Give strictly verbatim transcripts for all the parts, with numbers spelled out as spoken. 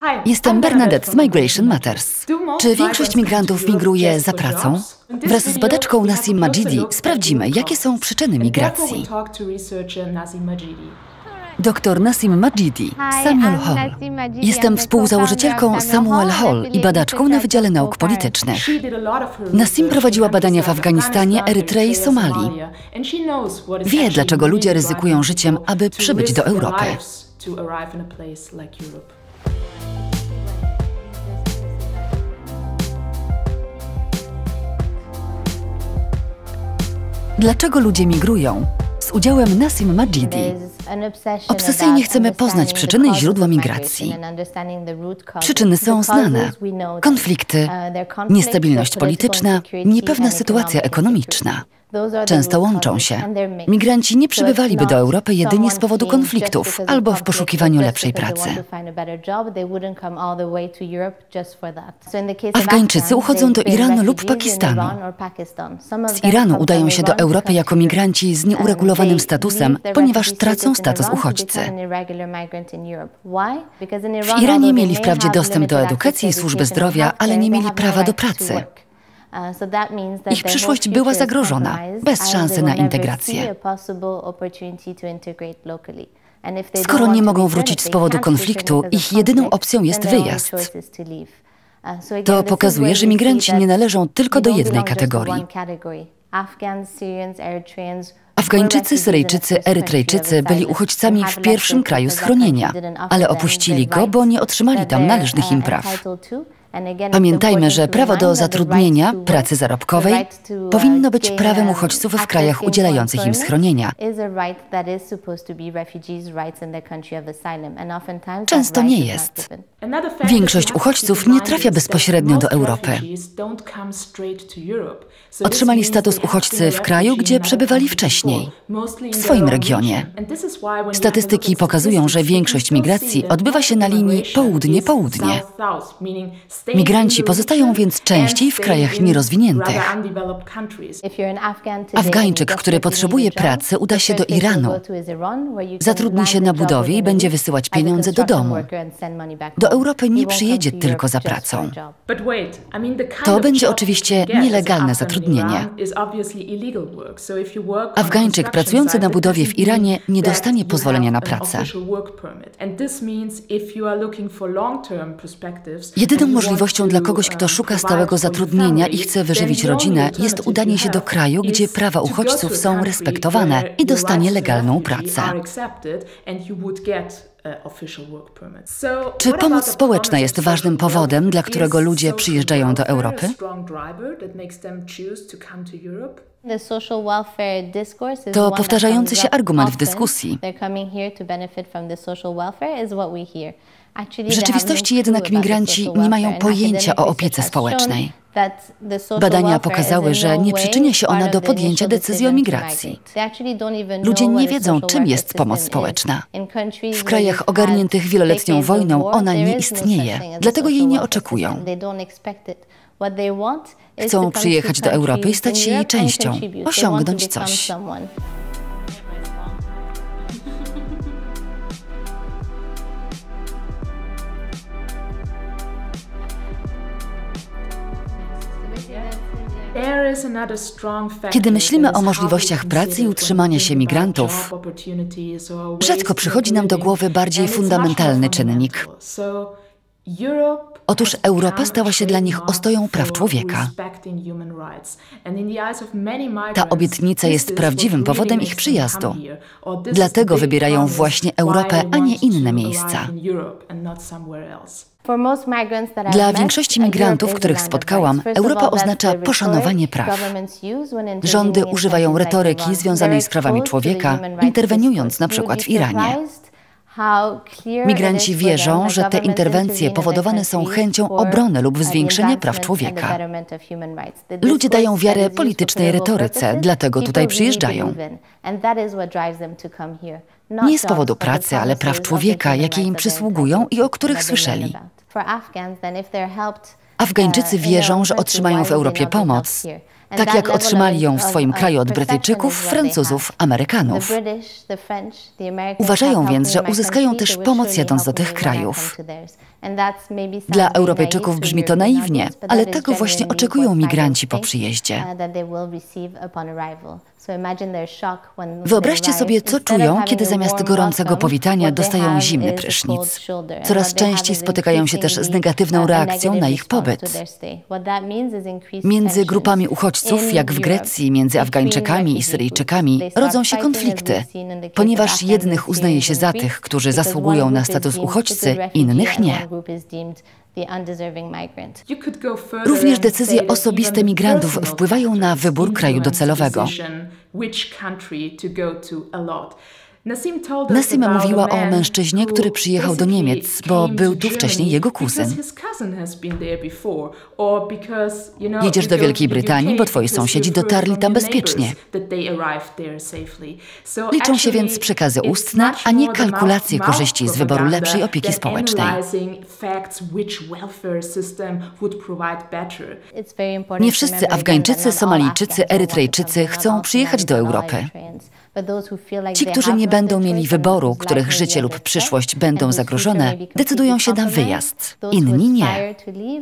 Jestem Bernadette z Migration Matters. Czy większość migrantów migruje za pracą? Wraz z badaczką Nasim Majidi sprawdzimy, jakie są przyczyny migracji. Doktor Nasim Majidi, Samuel Hall. Jestem współzałożycielką Samuel Hall i badaczką na Wydziale Nauk Politycznych. Nasim prowadziła badania w Afganistanie, Erytrei i Somalii. Wie, dlaczego ludzie ryzykują życiem, aby przybyć do Europy. Dlaczego ludzie migrują? Z udziałem Nasim Majidi. Obsesyjnie chcemy poznać przyczyny i źródła migracji. Przyczyny są znane. Konflikty, niestabilność polityczna, niepewna sytuacja ekonomiczna. Często łączą się. Migranci nie przybywaliby do Europy jedynie z powodu konfliktów albo w poszukiwaniu lepszej pracy. Afgańczycy uchodzą do Iranu lub Pakistanu. Z Iranu udają się do Europy jako migranci z nieuregulowanym statusem, ponieważ tracą status uchodźcy. W Iranie mieli wprawdzie dostęp do edukacji i służby zdrowia, ale nie mieli prawa do pracy. Ich przyszłość była zagrożona, bez szansy na integrację. Skoro nie mogą wrócić z powodu konfliktu, ich jedyną opcją jest wyjazd. To pokazuje, że migranci nie należą tylko do jednej kategorii. Afgańczycy, Syryjczycy, Erytrejczycy byli uchodźcami w pierwszym kraju schronienia, ale opuścili go, bo nie otrzymali tam należnych im praw. Pamiętajmy, że prawo do zatrudnienia, pracy zarobkowej powinno być prawem uchodźców w krajach udzielających im schronienia. Często nie jest. Większość uchodźców nie trafia bezpośrednio do Europy. Otrzymali status uchodźcy w kraju, gdzie przebywali wcześniej, w swoim regionie. Statystyki pokazują, że większość migracji odbywa się na linii południe-południe. Migranci pozostają więc częściej w krajach nierozwiniętych. Afgańczyk, który potrzebuje pracy, uda się do Iranu. Zatrudni się na budowie i będzie wysyłać pieniądze do domu. Do Europy nie przyjedzie tylko za pracą. To będzie oczywiście nielegalne zatrudnienie. Afgańczyk pracujący na budowie w Iranie nie dostanie pozwolenia na pracę. Jedyną możliwością dla kogoś, kto szuka stałego zatrudnienia i chce wyżywić rodzinę, jest udanie się do kraju, gdzie prawa uchodźców są respektowane i dostanie legalną pracę. Czy pomoc społeczna jest ważnym powodem, dla którego ludzie przyjeżdżają do Europy? To powtarzający się argument w dyskusji. W rzeczywistości jednak migranci nie mają pojęcia o opiece społecznej. Badania pokazały, że nie przyczynia się ona do podjęcia decyzji o migracji. Ludzie nie wiedzą, czym jest pomoc społeczna. W krajach ogarniętych wieloletnią wojną ona nie istnieje, dlatego jej nie oczekują. Chcą przyjechać do Europy i stać się jej częścią, osiągnąć coś. Kiedy myślimy o możliwościach pracy i utrzymania się migrantów, rzadko przychodzi nam do głowy bardziej fundamentalny czynnik. Otóż Europa stała się dla nich ostoją praw człowieka. Ta obietnica jest prawdziwym powodem ich przyjazdu. Dlatego wybierają właśnie Europę, a nie inne miejsca. Dla większości migrantów, których spotkałam, Europa oznacza poszanowanie praw. Rządy używają retoryki związanej z prawami człowieka, interweniując na przykład w Iranie. Migranci wierzą, że te interwencje powodowane są chęcią obrony lub zwiększenia praw człowieka. Ludzie dają wiarę politycznej retoryce, dlatego tutaj przyjeżdżają. Nie z powodu pracy, ale praw człowieka, jakie im przysługują i o których słyszeli. Afgańczycy wierzą, że otrzymają w Europie pomoc, tak jak otrzymali ją w swoim kraju od Brytyjczyków, Francuzów, Amerykanów. Uważają więc, że uzyskają też pomoc jadąc do tych krajów. Dla Europejczyków brzmi to naiwnie, ale tego właśnie oczekują migranci po przyjeździe. Wyobraźcie sobie, co czują, kiedy zamiast gorącego powitania dostają zimny prysznic. Coraz częściej spotykają się też z negatywną reakcją na ich pobyt. Między grupami uchodźców, jak w Grecji, między Afgańczykami i Syryjczykami, rodzą się konflikty, ponieważ jednych uznaje się za tych, którzy zasługują na status uchodźcy, innych nie. Również decyzje osobiste migrantów wpływają na wybór kraju docelowego. Nassim mówiła o mężczyźnie, który przyjechał do Niemiec, bo był tu wcześniej jego kuzyn. Jedziesz do Wielkiej Brytanii, bo twoi sąsiedzi dotarli tam bezpiecznie. Liczą się więc przekazy ustne, a nie kalkulacje korzyści z wyboru lepszej opieki społecznej. Nie wszyscy Afgańczycy, Somalijczycy, Erytrejczycy chcą przyjechać do Europy. Ci, którzy nie będą mieli wyboru, których życie lub przyszłość będą zagrożone, decydują się na wyjazd. Inni nie.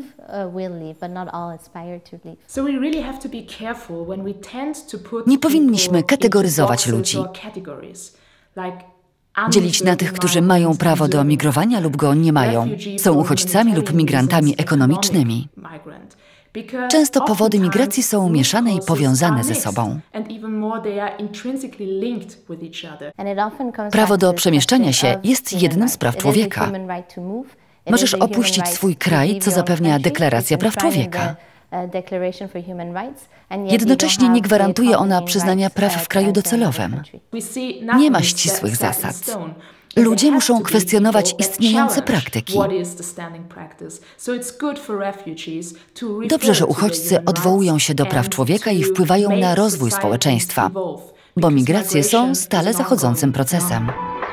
Nie powinniśmy kategoryzować ludzi. Dzielić na tych, którzy mają prawo do migrowania lub go nie mają, są uchodźcami lub migrantami ekonomicznymi. Często powody migracji są mieszane i powiązane ze sobą. Prawo do przemieszczania się jest jednym z praw człowieka. Możesz opuścić swój kraj, co zapewnia Deklaracja Praw Człowieka. Jednocześnie nie gwarantuje ona przyznania praw w kraju docelowym. Nie ma ścisłych zasad. Ludzie muszą kwestionować istniejące praktyki. Dobrze, że uchodźcy odwołują się do praw człowieka i wpływają na rozwój społeczeństwa, bo migracje są stale zachodzącym procesem.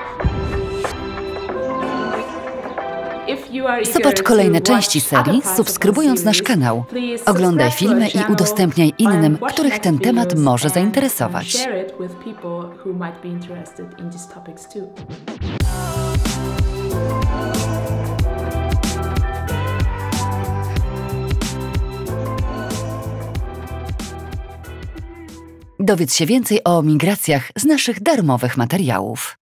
Zobacz kolejne części serii, subskrybując nasz kanał. Oglądaj filmy i udostępniaj innym, których ten temat może zainteresować. Dowiedz się więcej o migracjach z naszych darmowych materiałów.